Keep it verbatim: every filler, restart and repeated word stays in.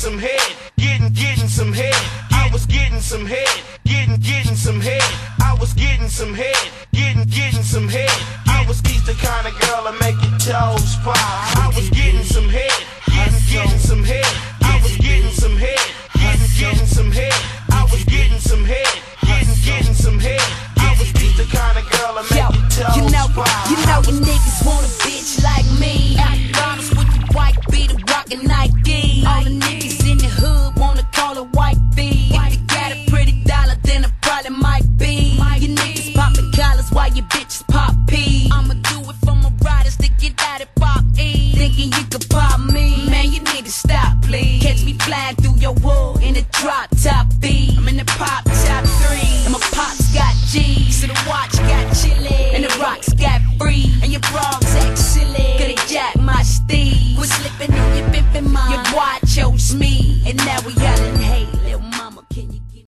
some head, getting, getting some head. I was getting some head, getting, getting some head. I was getting some head, getting, getting some head. I was he's the kind of girl that make your toes pop. I was getting some head, getting, getting some head. I was getting some head, getting, getting some head. I was getting some head, getting, getting some head. I was he's the kind of girl that make your toes you know, pop. you know you niggas want a bitch like me. Bottles with the white beater, rockin' Nike. All the niggas in the hood wanna call it white B. If you got a pretty dollar, then it probably might be. You niggas poppin' collars while your bitches pop P. I'ma do it for my riders to get out of pop E. Thinking you could pop me, man, you need to stop, please. Catch me flying through your wood in a drop top B. I'm in the pop top three, and my pops got G's. So the watch got chili, and the rocks got free. And your bras act silly, coulda jacked my steed. Quit slipping on your pimpin' mind, your boy chose me. And now we yellin'